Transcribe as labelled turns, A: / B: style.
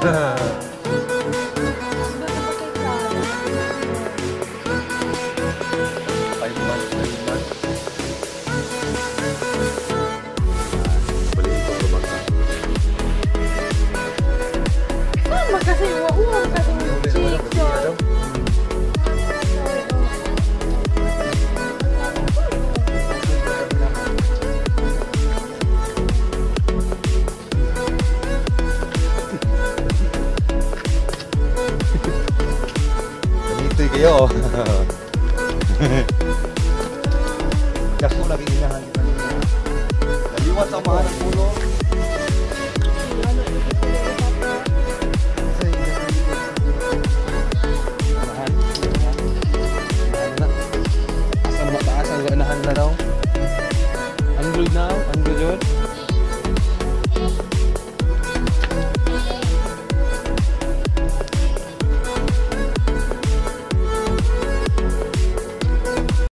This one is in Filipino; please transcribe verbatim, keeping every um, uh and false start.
A: Five months, five months. Balik itong lumagka.
B: Saan magkasing wauwang kasing chicks yun?
A: Ganito'y kayo. Kaso lagi hinahanap kanina. Naliwat ang mahal ng pulo.